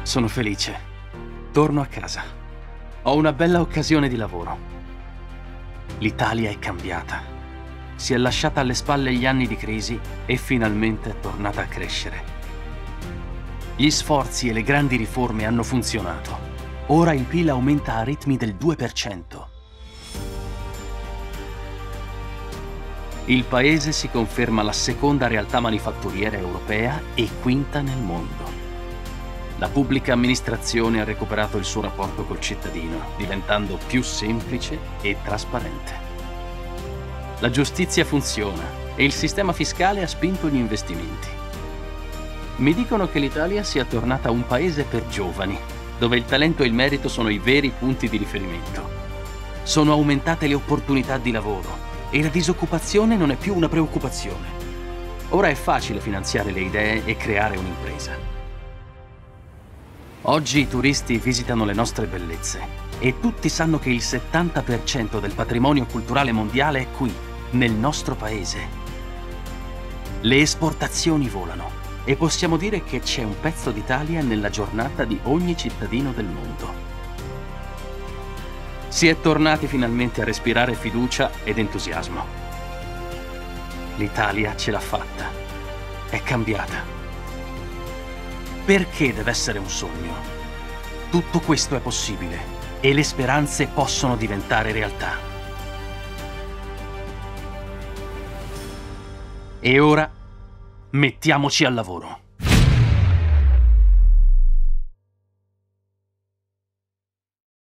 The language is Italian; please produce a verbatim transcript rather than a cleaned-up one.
Sono felice. Torno a casa. Ho una bella occasione di lavoro. L'Italia è cambiata. Si è lasciata alle spalle gli anni di crisi e finalmente è tornata a crescere. Gli sforzi e le grandi riforme hanno funzionato. Ora il P I L aumenta a ritmi del due per cento. Il paese si conferma la seconda realtà manifatturiera europea e quinta nel mondo. La pubblica amministrazione ha recuperato il suo rapporto col cittadino, diventando più semplice e trasparente. La giustizia funziona e il sistema fiscale ha spinto gli investimenti. Mi dicono che l'Italia sia tornata un paese per giovani, dove il talento e il merito sono i veri punti di riferimento. Sono aumentate le opportunità di lavoro e la disoccupazione non è più una preoccupazione. Ora è facile finanziare le idee e creare un'impresa. Oggi i turisti visitano le nostre bellezze e tutti sanno che il settanta per cento del patrimonio culturale mondiale è qui, nel nostro paese. Le esportazioni volano e possiamo dire che c'è un pezzo d'Italia nella giornata di ogni cittadino del mondo. Si è tornati finalmente a respirare fiducia ed entusiasmo. L'Italia ce l'ha fatta. È cambiata. Perché deve essere un sogno? Tutto questo è possibile e le speranze possono diventare realtà. E ora mettiamoci al lavoro.